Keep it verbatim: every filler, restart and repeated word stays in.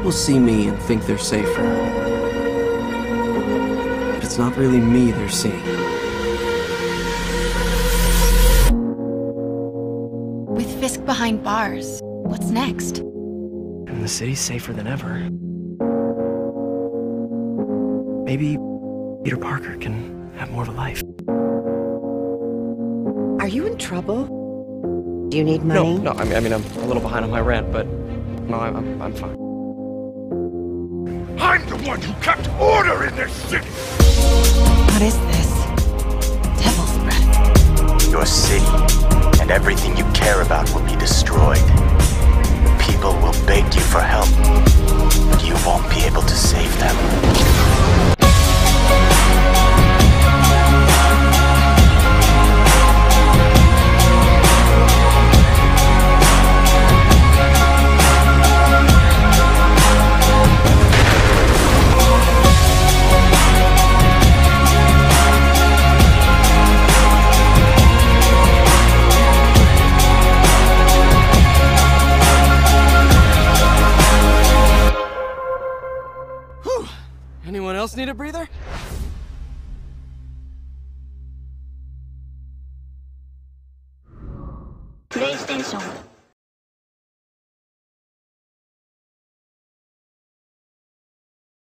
People see me and think they're safer. But it's not really me they're seeing. With Fisk behind bars, what's next? And the city's safer than ever. Maybe Peter Parker can have more of a life. Are you in trouble? Do you need money? No, no, I mean, I mean I'm a little behind on my rent, but no, I'm, I'm, I'm fine. I'm the one who kept order in this city! What is this? Devil's breath. Your city and everything you care about will be destroyed. People will beg you for help, but you won't be able to save them. Anyone else need a breather? PlayStation